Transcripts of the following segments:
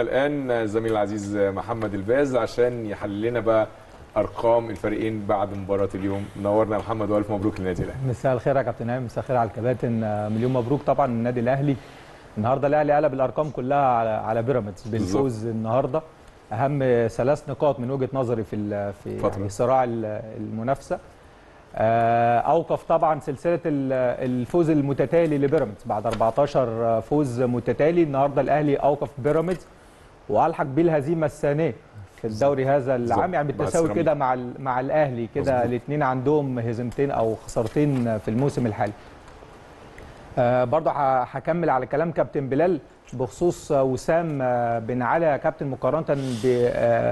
الان الزميل العزيز محمد الباز عشان يحلل لنا بقى ارقام الفريقين بعد مباراه اليوم. منورنا يا محمد والف مبروك للنادي الاهلي. مساء الخير يا كابتن ايمن، مساء الخير على الكباتن. مليون مبروك طبعا النادي الاهلي. النهارده الاهلي قلب الارقام كلها على بيراميدز بالفوز النهارده. اهم 3 نقاط من وجهه نظري في يعني صراع المنافسه. اوقف طبعا سلسله الفوز المتتالي لبيراميدز بعد 14 فوز متتالي. النهارده الاهلي اوقف بيراميدز والحق بيه الهزيمه الثانيه في الدوري هذا العام، يعني بالتساوي كده مع الاهلي كده. الاثنين عندهم هزيمتين او خسارتين في الموسم الحالي. برضه هكمل على كلام كابتن بلال بخصوص وسام بن علي يا كابتن، مقارنه ب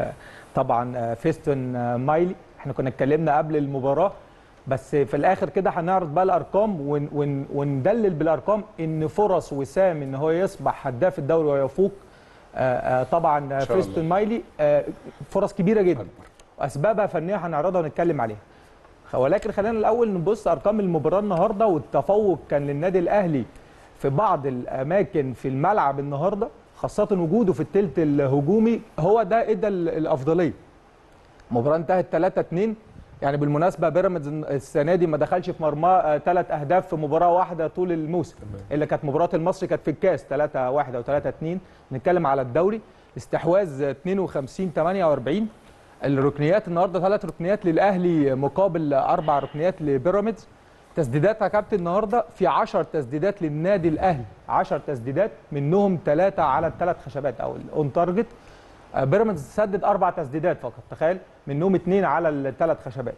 طبعا فيستون مايلي. احنا كنا اتكلمنا قبل المباراه، بس في الاخر كده هنعرض بقى الارقام وندلل بالارقام ان فرص وسام ان هو يصبح هداف الدوري ويفوق طبعا فيستون مايلي فرص كبيره جدا، واسبابها فنيه هنعرضها ونتكلم عليها. ولكن خلينا الاول نبص ارقام المباراه النهارده. والتفوق كان للنادي الاهلي في بعض الاماكن في الملعب النهارده، خاصه وجوده في الثلث الهجومي هو ده ادى الافضليه. المباراه انتهت 3-2. يعني بالمناسبه بيراميدز السنه دي ما دخلش في مرماه 3 اهداف في مباراه واحده طول الموسم، اللي كانت مباراه المصري كانت في الكاس 3-1 او 3-2. نتكلم على الدوري، استحواذ 52-48. الركنيات النهارده 3 ركنيات للاهلي مقابل 4 ركنيات لبيراميدز. تسديدات يا كابتن النهارده في 10 تسديدات للنادي الاهلي، 10 تسديدات منهم 3 على ال3 خشبات او الاون تارجت. بيراميدز سدد 4 تسديدات فقط، تخيل، منهم 2 على ال3 خشبات.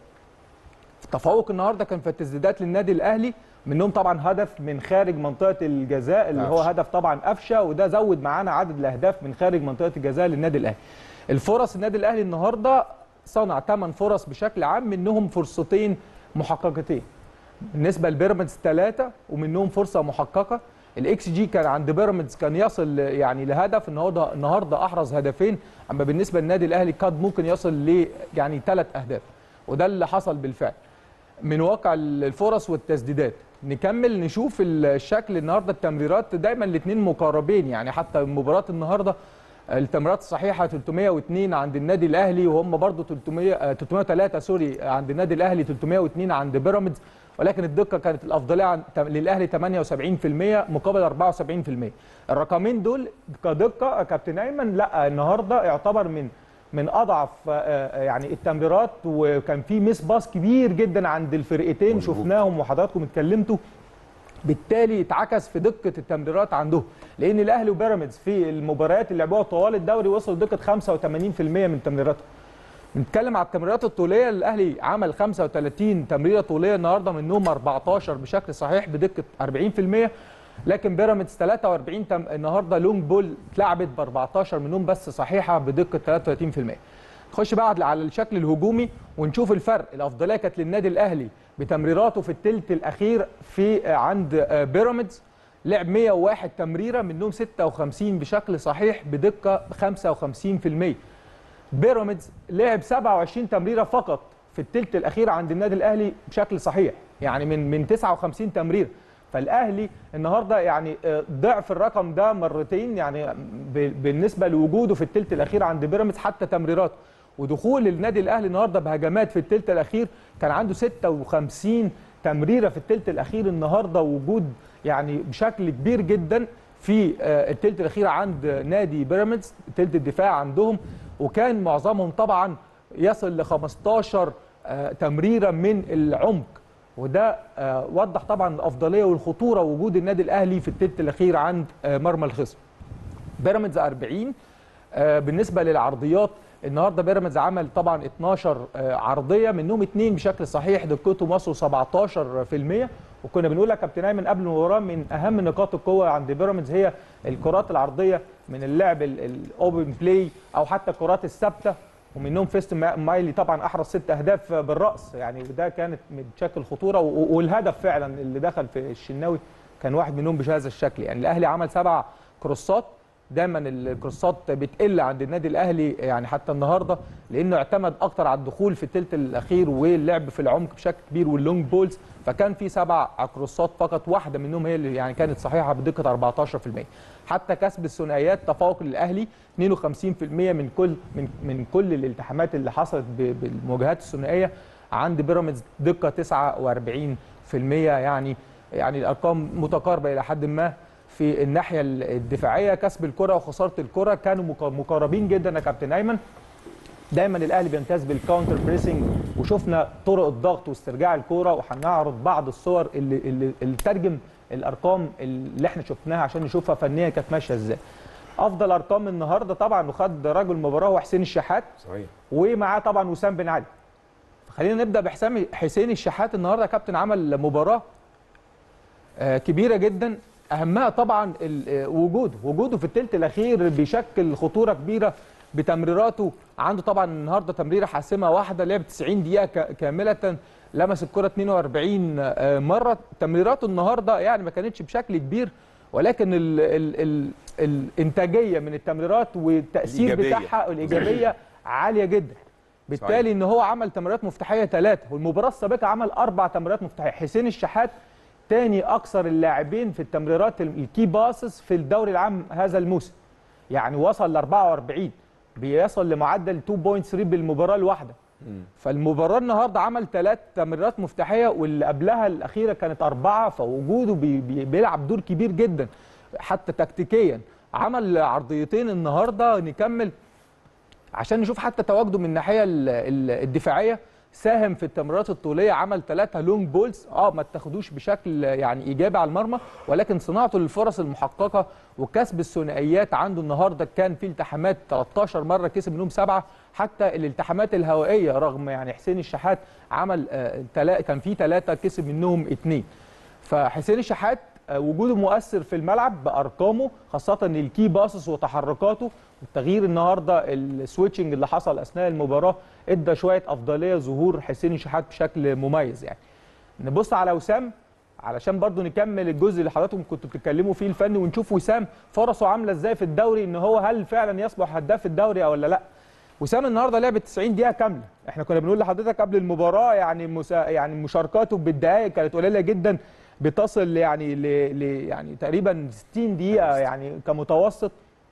التفوق النهارده كان في التسديدات للنادي الاهلي، منهم طبعا هدف من خارج منطقه الجزاء اللي هو هدف طبعا قفشه، وده زود معانا عدد الاهداف من خارج منطقه الجزاء للنادي الاهلي. الفرص النادي الاهلي النهارده صنع 8 فرص بشكل عام، منهم فرصتين محققتين. بالنسبه لبيراميدز 3 ومنهم فرصه محققه. الاكس جي كان عند بيراميدز كان يصل يعني لهدف، النهارده احرز هدفين، اما بالنسبه للنادي الاهلي كان ممكن يصل ل يعني 3 اهداف، وده اللي حصل بالفعل من واقع الفرص والتسديدات. نكمل نشوف الشكل النهارده. التمريرات دايما الاثنين مقاربين، يعني حتى مباراه النهارده التمريرات الصحيحه 302 عند النادي الاهلي، وهم برضو 303 سوري عند النادي الاهلي، 302 عند بيراميدز، ولكن الدقه كانت الافضليه للاهلي 78% مقابل 74%. الرقمين دول كدقه يا كابتن ايمن لا النهارده يعتبر من اضعف يعني التمريرات، وكان في ميس باص كبير جدا عند الفرقتين شفناهم وحضراتكم اتكلمتوا، بالتالي اتعكس في دقه التمريرات عندهم، لان الاهلي وبيراميدز في المباريات اللي لعبوها طوال الدوري وصلوا دقه 85% من تمريراتهم. بنتكلم على التمريرات الطوليه، الاهلي عمل 35 تمريره طوليه النهارده، منهم 14 بشكل صحيح بدقه 40%، لكن بيراميدز 43 النهارده لونج بول اتلعبت ب 14 منهم بس صحيحه بدقه 33%. نخش بقى على الشكل الهجومي ونشوف الفرق. الافضليه كانت للنادي الاهلي بتمريراته في الثلث الاخير في عند بيراميدز، لعب 101 تمريره منهم 56 بشكل صحيح بدقه 55%. بيراميدز لعب 27 تمريره فقط في الثلث الاخير عند النادي الاهلي بشكل صحيح، يعني من 59 تمريره. فالاهلي النهارده يعني ضعف الرقم ده مرتين، يعني بالنسبه لوجوده في الثلث الاخير عند بيراميدز حتى تمريراته. ودخول النادي الاهلي النهارده بهجمات في الثلث الاخير كان عنده 56 تمريره في الثلث الاخير النهارده، وجود يعني بشكل كبير جدا في الثلث الاخير عند نادي بيراميدز، ثلث الدفاع عندهم، وكان معظمهم طبعا يصل ل 15 تمريره من العمق، وده وضح طبعا الافضليه والخطوره وجود النادي الاهلي في الثلث الاخير عند مرمى الخصم. بيراميدز 40. بالنسبه للعرضيات النهارده بيراميدز عمل طبعا 12 عرضيه منهم 2 بشكل صحيح دقتهم وصلوا 17%. وكنا بنقول يا كابتن ايمن قبل المباراه من اهم نقاط القوه عند بيراميدز هي الكرات العرضيه من اللعب الاوبن بلاي او حتى الكرات الثابته، ومنهم فيستون مايلي طبعا احرز 6 اهداف بالراس، يعني وده كانت بشكل خطوره، والهدف فعلا اللي دخل في الشناوي كان واحد منهم بهذا الشكل. يعني الاهلي عمل 7 كروسات دايما الكروسات بتقل عند النادي الاهلي يعني حتى النهارده، لانه اعتمد اكتر على الدخول في الثلث الاخير واللعب في العمق بشكل كبير واللونج بولز، فكان في 7 كروسات فقط، واحده منهم هي اللي يعني كانت صحيحه بدقه 14%. حتى كسب الثنائيات تفوق للاهلي 52% من كل الالتحامات اللي حصلت بالمواجهات الثنائيه، عند بيراميدز دقه 49%. يعني الارقام متقاربه الى حد ما. في الناحيه الدفاعيه كسب الكره وخساره الكره كانوا مقاربين جدا يا كابتن ايمن. دايما الاهلي بيمتاز بالكاونتر بريسنج، وشفنا طرق الضغط واسترجاع الكره، وهنعرض بعض الصور اللي ترجم الارقام اللي احنا شفناها عشان نشوفها فنيا كانت ماشيه ازاي. افضل ارقام النهارده طبعا وخد رجل المباراه هو حسين الشحات، صحيح، ومعاه طبعا وسام بن علي. خلينا نبدا حسين الشحات. النهارده يا كابتن عمل مباراه كبيره جدا، اهمها طبعا وجوده في الثلث الاخير بيشكل خطوره كبيره بتمريراته. عنده طبعا النهارده تمريره حاسمه واحده، لعب 90 دقيقه كامله، لمس الكره 42 مره. تمريراته النهارده يعني ما كانتش بشكل كبير، ولكن الانتاجيه من التمريرات والتاثير بتاعها الايجابيه عاليه جدا. بالتالي ان هو عمل تمريرات مفتاحيه 3، والمباراه السابقه عمل 4 تمريرات مفتاحيه. حسين الشحات تاني اكثر اللاعبين في التمريرات الكي باسز في الدوري العام هذا الموسم، يعني وصل ل 44، بيصل لمعدل 2.3 بالمباراه الواحده. فالمباراه النهارده عمل 3 تمريرات مفتاحيه، واللي قبلها الاخيره كانت 4، فوجوده بيلعب دور كبير جدا حتى تكتيكيا. عمل عرضيتين النهارده، نكمل عشان نشوف حتى تواجده من الناحيه الدفاعيه. ساهم في التمريرات الطوليه، عمل 3 لونج بولز، ما تاخدوش بشكل يعني ايجابي على المرمى، ولكن صناعته للفرص المحققه وكسب الثنائيات. عنده النهارده كان في التحامات 13 مره كسب منهم 7، حتى الالتحامات الهوائيه رغم يعني حسين الشحات عمل كان في 3 كسب منهم 2. فحسين الشحات وجوده مؤثر في الملعب بارقامه، خاصه الكي باسس وتحركاته. التغيير النهارده السويتشنج اللي حصل اثناء المباراه ادى شويه افضليه ظهور حسين الشحات بشكل مميز. يعني نبص على وسام علشان برضو نكمل الجزء اللي حضراتكم كنتوا بتتكلموا فيه الفني، ونشوف وسام فرصه عامله ازاي في الدوري، ان هو هل فعلا يصبح هداف الدوري ولا لا. وسام النهارده لعب 90 دقيقه كامله. احنا كنا بنقول لحضرتك قبل المباراه يعني مشاركاته بالدقائق كانت قليله جدا، بتصل يعني تقريبا 60 دقيقه يعني كمتوسط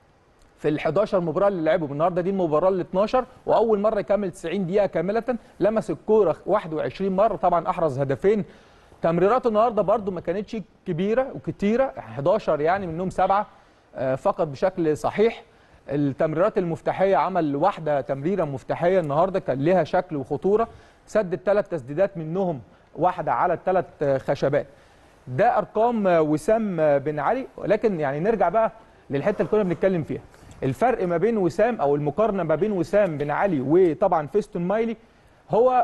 في ال11 مباراه اللي لعبهم. النهارده دي المباراه ال12 واول مره يكمل 90 دقيقه كامله. لمس الكوره 21 مره، طبعا احرز هدفين. تمريراته النهارده برده ما كانتش كبيره وكتيره، 11 يعني منهم 7 فقط بشكل صحيح. التمريرات المفتاحيه عمل 1 تمريره مفتاحيه النهارده كان لها شكل وخطوره، سدد 3 تسديدات منهم 1 على ال3 خشبات. ده ارقام وسام بن علي. ولكن يعني نرجع بقى للحته اللي كنا بنتكلم فيها، الفرق ما بين وسام او المقارنه ما بين وسام بن علي وطبعا فيستون مايلي هو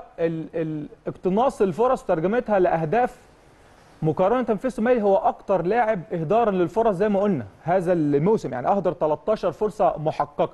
اقتناص الفرص ترجمتها لاهداف. مقارنه فيستون مايلي هو اكتر لاعب اهدارا للفرص زي ما قلنا هذا الموسم، يعني اهدر 13 فرصه محققه.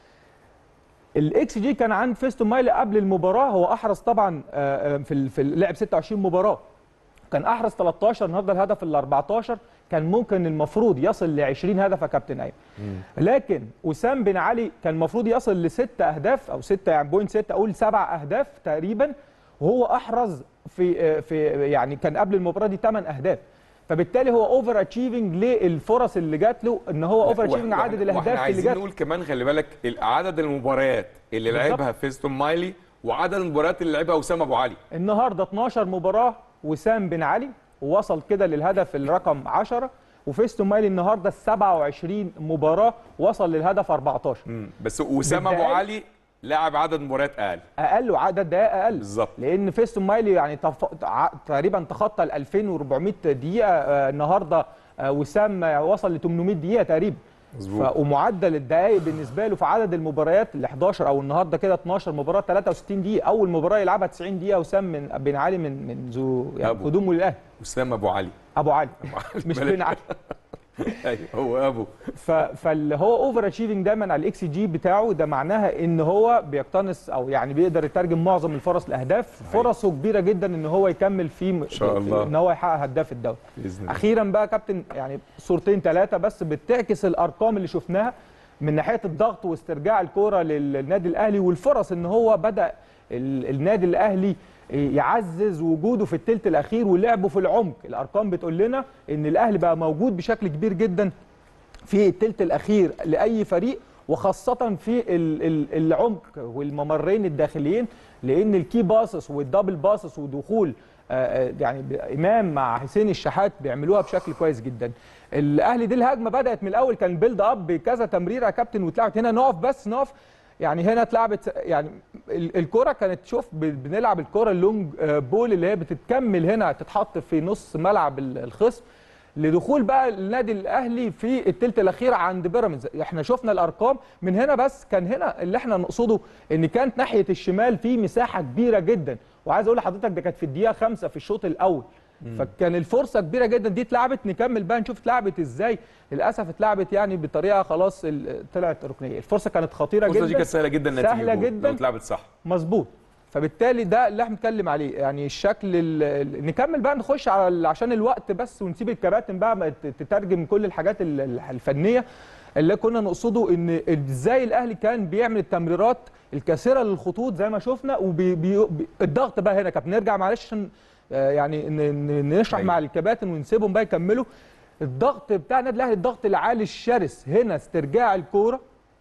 الاكس جي كان عند فيستون مايلي قبل المباراه، هو احرز طبعا في لعب 26 مباراه كان احرز 13، النهارده الهدف ال 14 كان ممكن المفروض يصل ل 20 هدف يا كابتن ايمن. لكن وسام بن علي كان المفروض يصل ل6 اهداف او 6 يعني بوينت 6 اقول 7 اهداف تقريبا، وهو احرز في يعني كان قبل المباراه دي 8 اهداف. فبالتالي هو اوفر اتشيفنج للفرص اللي جات له، ان هو اوفر اتشيفنج عدد الاهداف اللي جات. عايزين نقول كمان خلي بالك عدد المباريات اللي لعبها فيستون مايلي وعدد المباريات اللي لعبها وسام ابو علي. النهارده 12 مباراه وسام بن علي ووصل كده للهدف الرقم 10، وفيستون مايلي النهارده 27 مباراه وصل للهدف 14. بس وسام ابو علي لعب عدد مباريات اقل وعدد دقائق اقل بالظبط، لان فيستون مايلي يعني تقريبا تخطى ال 2400 دقيقه. النهارده وسام وصل ل 800 دقيقه تقريبا. ومعدل الدقائق بالنسبه له في عدد المباريات ال 11 او النهارده كده 12 مباراه 63 دقيقه. اول مباراه يلعبها 90 دقيقه وسام بن علي منذ يعني قدومه للاهلي. وسام ابو علي مش بن علي. ايوه هو ابو. فاللي هو اوفر اتشيفنج دايما على الاكس جي بتاعه، ده معناها ان هو بيقتنص او يعني بيقدر يترجم معظم الفرص لاهداف. فرصه كبيره جدا ان هو يكمل في ان شاء الله ان هو يحقق هداف الدوري باذن الله. اخيرا بقى كابتن، يعني صورتين ثلاثه بس بتعكس الارقام اللي شفناها من ناحيه الضغط واسترجاع الكوره للنادي الاهلي والفرص، ان هو بدا النادي الاهلي يعزز وجوده في الثلث الاخير ولعبه في العمق. الارقام بتقول لنا ان الاهلي بقى موجود بشكل كبير جدا في الثلث الاخير لاي فريق، وخاصه في العمق والممرين الداخليين، لان الكي باسس والدبل باسس ودخول يعني امام مع حسين الشحات بيعملوها بشكل كويس جدا. الاهلي دي الهجمه بدات من الاول، كان بيلد اب بكذا تمريره يا كابتن، واتلعبت هنا نقف بس نقف، يعني هنا اتلعبت يعني الكره كانت، شوف بنلعب الكره اللونج بول اللي هي بتتكمل هنا تتحط في نص ملعب الخصم لدخول بقى النادي الاهلي في الثلث الاخير عند بيراميدز. احنا شفنا الارقام من هنا، بس كان هنا اللي احنا نقصده ان كانت ناحيه الشمال في مساحه كبيره جدا، وعايز اقول لحضرتك ده كانت في الدقيقه 5 في الشوط الاول. فكان الفرصه كبيره جدا دي اتلعبت، نكمل بقى نشوف اتلعبت ازاي. للاسف اتلعبت يعني بطريقه خلاص طلعت ركنيه. الفرصه كانت خطيره جدا، الفرصه دي كانت سهله جدا، نتيجه سهله جدا لو اتلعبت صح مظبوط. فبالتالي ده اللي احنا بنتكلم عليه، يعني الشكل نكمل بقى نخش على عشان الوقت بس، ونسيب الكباتن بقى تترجم كل الحاجات الفنيه اللي كنا نقصده، ان ازاي الاهلي كان بيعمل التمريرات الكثيره للخطوط زي ما شفنا، الضغط بقى هنا كابتن نرجع معلش عشان يعني نشرح مع الكباتن ونسيبهم بقى يكملوا. الضغط بتاع النادي الاهلي، الضغط العالي الشرس هنا، استرجاع الكوره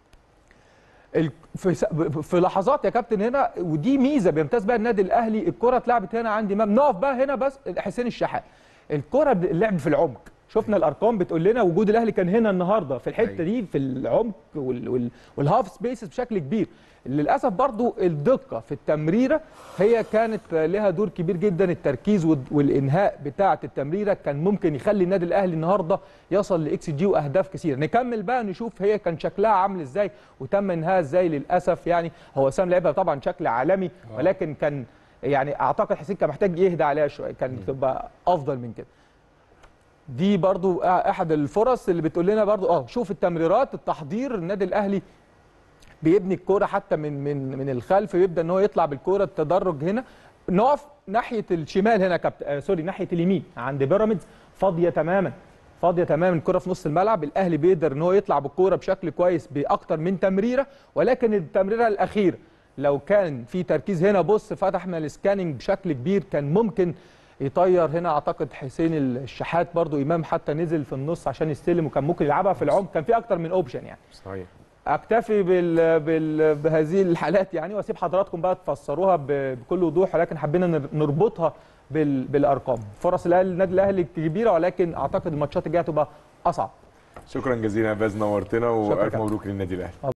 في لحظات يا كابتن هنا، ودي ميزه بيمتاز بها النادي الاهلي. الكره اتلعبت هنا عندي امام، نقف بقى هنا بس حسين الشحات، الكره اللعب في العمق. شفنا الارقام بتقول لنا وجود الاهلي كان هنا النهارده في الحته دي في العمق والهاف سبيسز بشكل كبير. للاسف برضو الدقه في التمريره هي كانت لها دور كبير جدا. التركيز والانهاء بتاعه التمريره كان ممكن يخلي النادي الاهلي النهارده يصل لاكس جي واهداف كثير. نكمل بقى نشوف هي كان شكلها عامل ازاي وتم انهاء ازاي. للاسف يعني هو سام لعبها طبعا شكل عالمي، ولكن كان يعني اعتقد حسين كان محتاج يهدى عليها شويه، كان تبقى افضل من كده. دي برضو احد الفرص اللي بتقول لنا برضو شوف التمريرات، التحضير. النادي الاهلي بيبني الكوره حتى من الخلف، ويبدا ان هو يطلع بالكوره التدرج هنا. نقف ناحيه الشمال هنا سوري ناحيه اليمين عند بيراميدز، فاضيه تماما فاضيه تماما، الكوره في نص الملعب. الاهلي بيقدر ان هو يطلع بالكوره بشكل كويس باكتر من تمريره، ولكن التمريره الاخيره لو كان في تركيز هنا، بص فتحنا السكاننج بشكل كبير، كان ممكن يطير هنا. اعتقد حسين الشحات برضو امام حتى نزل في النص عشان يستلم، وكان ممكن يلعبها في العمق، كان في اكتر من اوبشن يعني. صحيح. اكتفي بهذه الحالات يعني، واسيب حضراتكم بقى تفسروها بكل وضوح، ولكن حبينا نربطها بالارقام. فرص النادي الاهلي كبيره، ولكن اعتقد الماتشات الجايه هتبقى اصعب. شكرا جزيلا يا باز، نورتنا والف مبروك للنادي الاهلي.